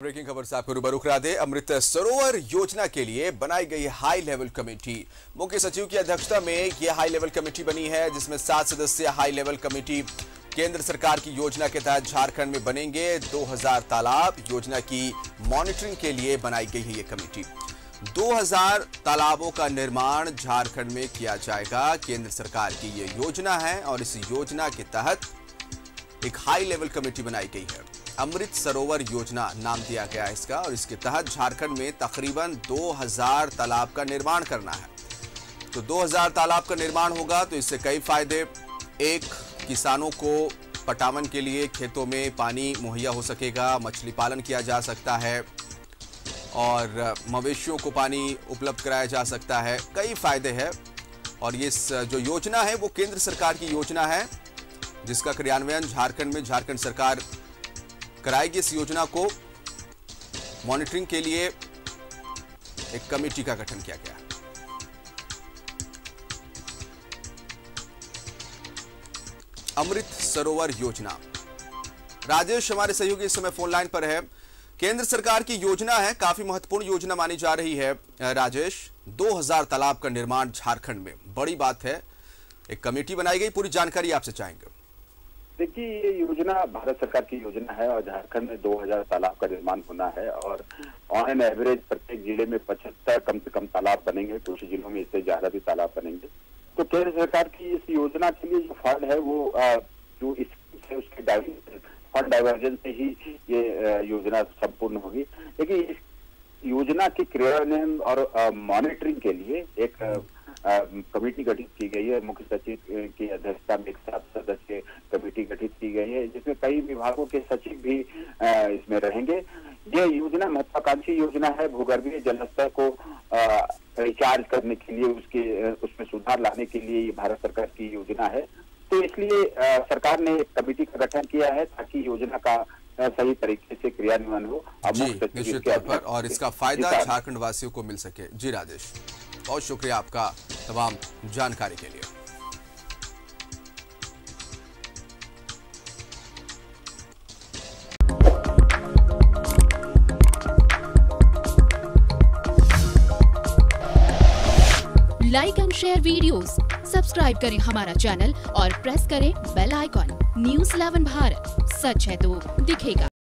Breaking खबर से आपको रूबरू करा दे। अमृत सरोवर योजना के लिए बनाई गई हाई लेवल कमेटी, मुख्य सचिव की अध्यक्षता में यह हाई लेवल कमेटी बनी है, जिसमें 7 सदस्यीय हाई लेवल कमेटी केंद्र सरकार की योजना के तहत झारखंड में बनेंगे। 2000 तालाब योजना की मॉनिटरिंग के लिए बनाई गई है ये कमेटी। 2000 तालाबों का निर्माण झारखंड में किया जाएगा। केंद्र सरकार की ये योजना है और इस योजना के तहत एक हाई लेवल कमेटी बनाई गई है। अमृत सरोवर योजना नाम दिया गया है इसका, और इसके तहत झारखंड में तकरीबन 2000 तालाब का निर्माण करना है। तो 2000 तालाब का निर्माण होगा तो इससे कई फायदे। एक, किसानों को पटावन के लिए खेतों में पानी मुहैया हो सकेगा, मछली पालन किया जा सकता है और मवेशियों को पानी उपलब्ध कराया जा सकता है। कई फायदे हैं और ये जो योजना है वो केंद्र सरकार की योजना है, जिसका क्रियान्वयन झारखंड में झारखंड सरकार कराएगी। इस योजना को मॉनिटरिंग के लिए एक कमेटी का गठन किया गया है। अमृत सरोवर योजना। राजेश हमारे सहयोगी इस समय फोन लाइन पर है। केंद्र सरकार की योजना है, काफी महत्वपूर्ण योजना मानी जा रही है। राजेश, 2000 तालाब का निर्माण झारखंड में, बड़ी बात है। एक कमेटी बनाई गई, पूरी जानकारी आपसे चाहेंगे। देखिए, ये योजना भारत सरकार की योजना है और झारखंड में 2000 तालाब का निर्माण होना है और ऑन एन एवरेज प्रत्येक जिले में 75 कम से कम तालाब बनेंगे। कुछ जिलों में इससे ज्यादा भी तालाब बनेंगे। तो केंद्र सरकार की इस योजना के लिए जो फंड है वो जो इससे उसके फंड डाइवर्जन से ही ये योजना संपूर्ण होगी। लेकिन इस योजना के क्रियान्वयन और मॉनिटरिंग के लिए एक कमेटी गठित की गई है। मुख्य सचिव की अध्यक्षता में एक 7 सदस्यीय कमेटी गठित की गई है, जिसमें कई विभागों के सचिव भी इसमें रहेंगे। ये योजना महत्वाकांक्षी योजना है। भूगर्भीय जलस्तर को रिचार्ज करने के लिए, उसमें सुधार लाने के लिए ये भारत सरकार की योजना है। तो इसलिए सरकार ने एक कमेटी का गठन किया है ताकि योजना का सही तरीके से क्रियान्वयन हो। जी, निश्चित तौर पर, और इसका फायदा झारखंड वासियों को मिल सके। जी राजेश, बहुत शुक्रिया आपका तमाम जानकारी के लिए। Like and share videos, subscribe करें हमारा चैनल और प्रेस करें बेल आइकॉन। न्यूज़ 11 भारत, सच है तो दिखेगा।